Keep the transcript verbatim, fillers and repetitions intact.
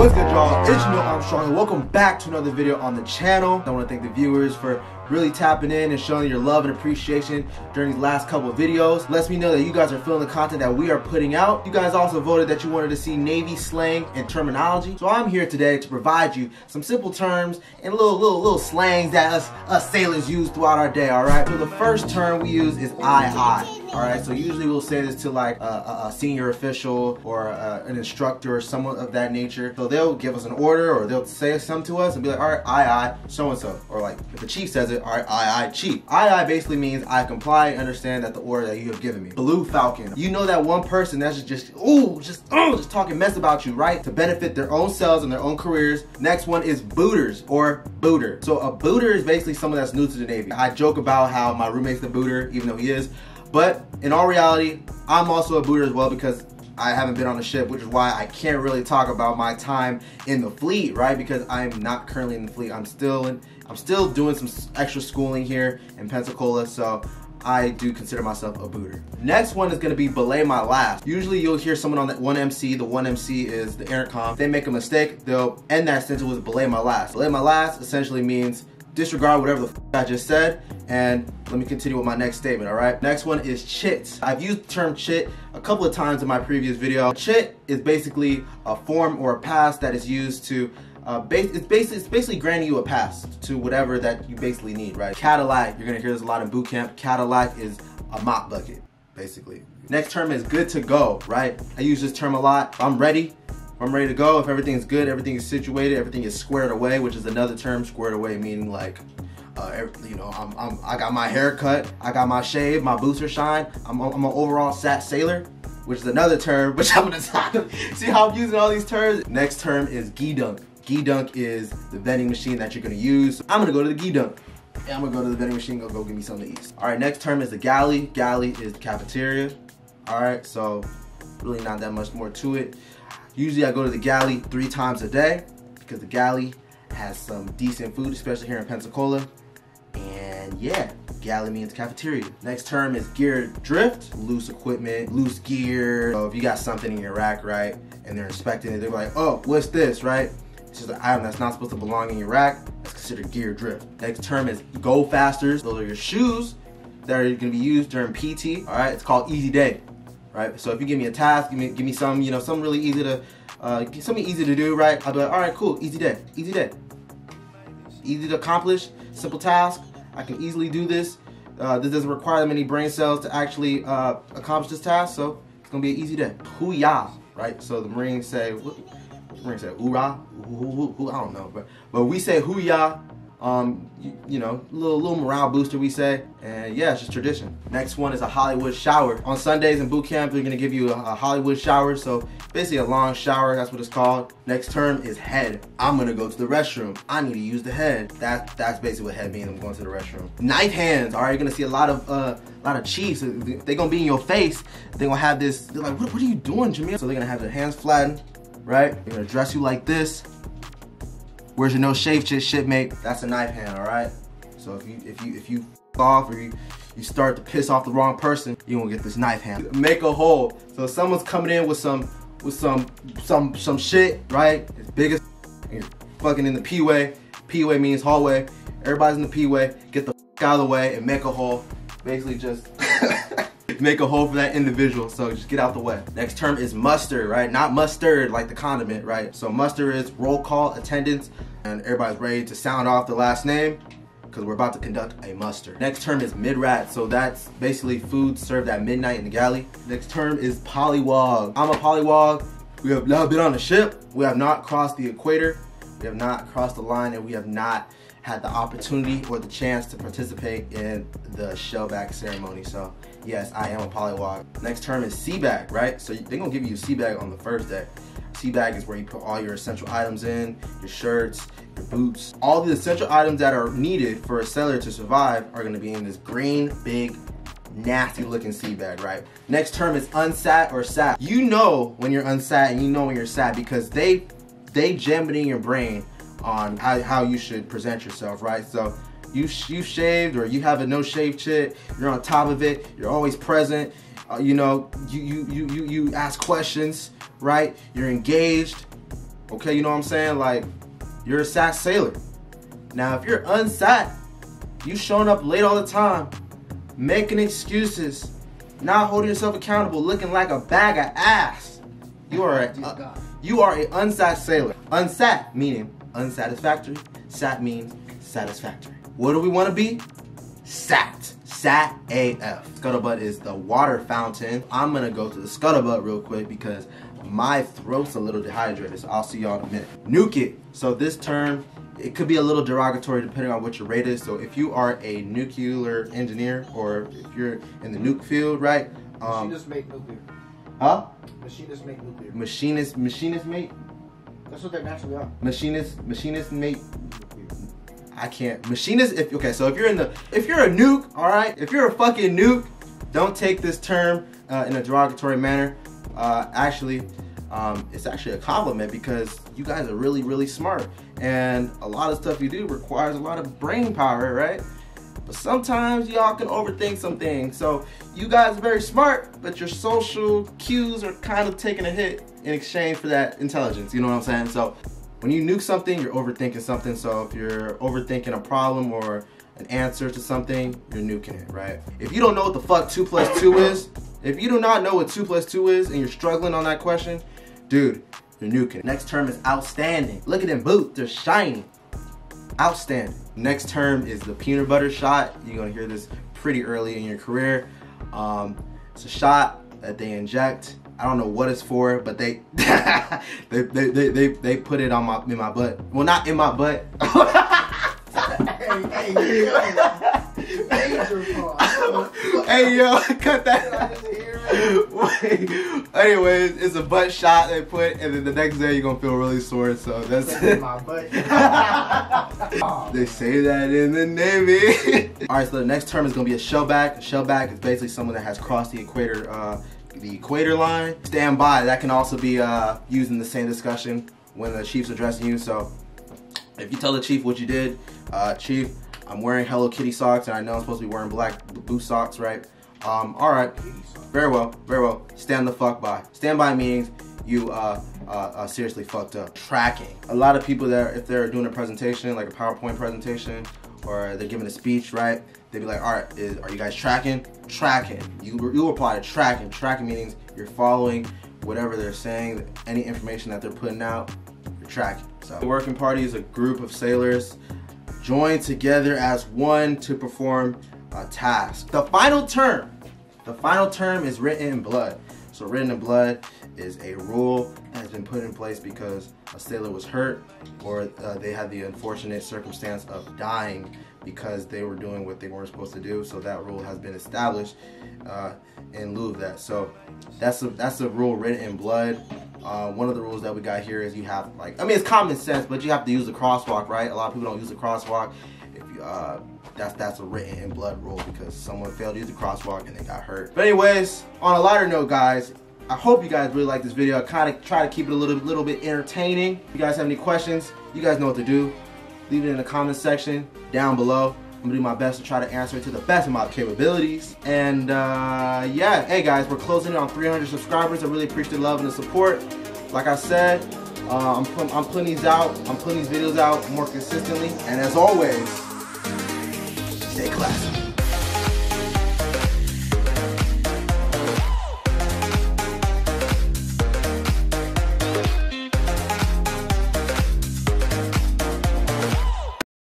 What's good, y'all? It's your Armstrong, and welcome back to another video on the channel. I want to thank the viewers for really tapping in and showing your love and appreciation during these last couple of videos. Lets me know that you guys are feeling the content that we are putting out. You guys also voted that you wanted to see Navy slang and terminology. So I'm here today to provide you some simple terms and little little little slangs that us, us sailors use throughout our day, alright? So the first term we use is I, I. Alright, so usually we'll say this to like a, a, a senior official or a, an instructor or someone of that nature. So they'll give us an order or they'll say something to us and be like, alright, aye, aye, so-and-so. Or like, if the chief says it, alright, aye, aye, chief. Aye, aye basically means I comply and understand that the order that you have given me. Blue Falcon. You know that one person that's just, ooh, just, oh, just talking mess about you, right? To benefit their own selves and their own careers. Next one is booters or booter. So a booter is basically someone that's new to the Navy. I joke about how my roommate's the booter, even though he is. But in all reality, I'm also a booter as well because I haven't been on a ship, which is why I can't really talk about my time in the fleet, right? Because I'm not currently in the fleet. I'm still in, I'm still doing some extra schooling here in Pensacola, so I do consider myself a booter. Next one is gonna be Belay My Last. Usually you'll hear someone on that one M C, the one M C is the intercom. If they make a mistake, they'll end that sentence with Belay My Last. Belay My Last essentially means disregard whatever the f I just said, and let me continue with my next statement, all right? Next one is chit. I've used the term chit a couple of times in my previous video. Chit is basically a form or a pass that is used to, uh, base, it's, basically, it's basically granting you a pass to whatever that you basically need, right? Caddilac, you're gonna hear this a lot in boot camp. Caddilac is a mop bucket, basically. Next term is good to go, right? I use this term a lot. I'm ready. I'm ready to go. If everything's good, everything is situated, everything is squared away, which is another term, squared away, meaning like, uh, every, you know, I'm, I'm, I got my hair cut, I got my shave, my boots are shine, I'm, I'm an overall sat sailor, which is another term, which I'm gonna talk about. See how I'm using all these terms? Next term is Geedunk. Geedunk is the vending machine that you're gonna use. I'm gonna go to the Geedunk. Yeah, I'm gonna go to the vending machine, go, go give me something to eat. All right, next term is the Galley. Galley is the cafeteria. All right, so really not that much more to it. Usually I go to the Galley three times a day because the Galley has some decent food, especially here in Pensacola. And yeah, Galley means cafeteria. Next term is gear drift, loose equipment, loose gear. So if you got something in your rack, right, and they're inspecting it, they're like, oh, what's this, right? It's just an item that's not supposed to belong in your rack. That's considered gear drift. Next term is go fasters. Those are your shoes that are gonna be used during P T, all right? It's called easy day. Right, so if you give me a task, give me give me some, you know, something really easy to, uh, something easy to do, right? I'll be like, all right, cool, easy day, easy day, easy to accomplish, simple task. I can easily do this. Uh, this doesn't require that many brain cells to actually uh, accomplish this task, so it's gonna be an easy day. Hooyah, right? So the Marines say, what, the Marines say, hoorah, hoo, hoo, hoo, I don't know, but but we say hooyah. Um, you, you know, little little morale booster we say, and yeah, it's just tradition. Next one is a Hollywood shower. On Sundays in boot camp, they're gonna give you a, a Hollywood shower, so basically a long shower, that's what it's called. Next term is head. I'm gonna go to the restroom. I need to use the head. That that's basically what head means. I'm going to the restroom. Knifehands. All right, you're gonna see a lot of uh, a lot of chiefs. They're gonna be in your face. They're gonna have this. They're like, what, what are you doing, Jameel? So they're gonna have their hands flattened, right? They're gonna dress you like this. Where's your no shave Chit shipmate? That's a knife hand, all right? So if you if you if you f off or you you start to piss off the wrong person, you won't get this knife hand. Make a hole. So if someone's coming in with some with some some some shit, right? It's big as and you're fucking in the P-way. P-way means hallway. Everybody's in the P-way. Get the f out of the way and make a hole. Basically just make a hole for that individual, so just get out the way. Next term is muster, right? Not mustard like the condiment, right? So muster is roll call, attendance, and everybody's ready to sound off the last name because we're about to conduct a muster. Next term is MidRats, so that's basically food served at midnight in the galley. Next term is Pollywog. I'm a Pollywog. We have not been on a ship. We have not crossed the equator. We have not crossed the line, and we have not had the opportunity or the chance to participate in the Shellback ceremony. So yes, I am a Pollywog. Next term is sea bag, right? So they're gonna give you a sea bag on the first day. Sea bag is where you put all your essential items in, your shirts, your boots. All the essential items that are needed for a sailor to survive are gonna be in this green, big, nasty looking sea bag, right? Next term is unsat or sat. You know when you're unsat and you know when you're sat because they, they jam it in your brain on how, how you should present yourself, right? So you you shaved or you have a no shave Chit, you're on top of it, you're always present, uh, you know, you, you, you, you, you ask questions, right? You're engaged, Okay, you know what I'm saying? Like, you're a S A T sailor. Now, if you're unsat, you showing up late all the time, making excuses, not holding yourself accountable, looking like a bag of ass. You are a, uh, you are a unsat sailor. Unsat meaning unsatisfactory. Sat means satisfactory. What do we want to be? Sat. Sat A F. Scuttlebutt is the water fountain. I'm gonna go to the Scuttlebutt real quick because my throat's a little dehydrated, so I'll see y'all in a minute. Nuke-it. So this term, it could be a little derogatory depending on what your rate is. So if you are a nuclear engineer or if you're in the nuke field, right? Um, Machinists make nuclear. Huh? Machinists make nuclear. Machinist, machinist mate? That's what they naturally are. Machinist, machinist mate? I can't. Machinist, if, okay, so if you're in the, if you're a nuke, all right? If you're a fucking nuke, don't take this term uh, in a derogatory manner. Uh, actually, um, it's actually a compliment because you guys are really, really smart. And a lot of stuff you do requires a lot of brain power, right? But sometimes y'all can overthink some things. So you guys are very smart, but your social cues are kind of taking a hit in exchange for that intelligence. You know what I'm saying? So when you nuke something, you're overthinking something. So if you're overthinking a problem or an answer to something, you're nuking it, right? If you don't know what the fuck two plus two is, if you do not know what two plus two is and you're struggling on that question, dude, you're nuking it. Next term is outstanding. Look at them boots, they're shiny. Outstanding. Next term is the Peanutbutter Shot. You're gonna hear this pretty early in your career. Um, it's a shot that they inject. I don't know what it's for, but they they, they, they, they, they put it on my in my butt. Well, not in my butt. hey, hey, yo. Hey, yo, cut that. Wait. Anyways, it's a butt shot they put, and then the next day you're gonna feel really sore. So that's it. My butt. They say that in the Navy. All right, so the next term is gonna be a shellback. A shellback is basically someone that has crossed the equator, uh, the equator line. Stand by. That can also be uh, used in the same discussion when the chief's addressing you. So if you tell the chief what you did, uh, chief, I'm wearing Hello Kitty socks, and I know I'm supposed to be wearing black blue socks, right? Um, all right, very well, very well. Stand the fuck by. Stand by means you uh, uh, uh, seriously fucked up. Tracking. A lot of people that, if they're doing a presentation, like a PowerPoint presentation, or they're giving a speech, right? They'd be like, all right, is, are you guys tracking? Tracking. You, you apply to tracking. Tracking means you're following whatever they're saying, any information that they're putting out, you're tracking. So the working party is a group of sailors joined together as one to perform a task. The final term, the final term is written in blood. So written in blood is a rule that has been put in place because a sailor was hurt or uh, they had the unfortunate circumstance of dying because they were doing what they weren't supposed to do. So that rule has been established uh, in lieu of that. So that's a, that's a rule written in blood. Uh, one of the rules that we got here is you have, like, I mean, it's common sense, but you have to use the crosswalk, right? A lot of people don't use the crosswalk. If you, uh, that's that's a written in blood rule because someone failed to use the crosswalk and they got hurt. But anyways, on a lighter note, guys, I hope you guys really like this video. I kind of try to keep it a little, little bit entertaining. If you guys have any questions, you guys know what to do. Leave it in the comment section down below. I'm gonna do my best to try to answer it to the best of my capabilities. And uh, yeah, hey guys, we're closing in on three hundred subscribers. I really appreciate the love and the support. Like I said, uh, I'm, put, I'm putting these out, I'm putting these videos out more consistently. And as always, stay classy.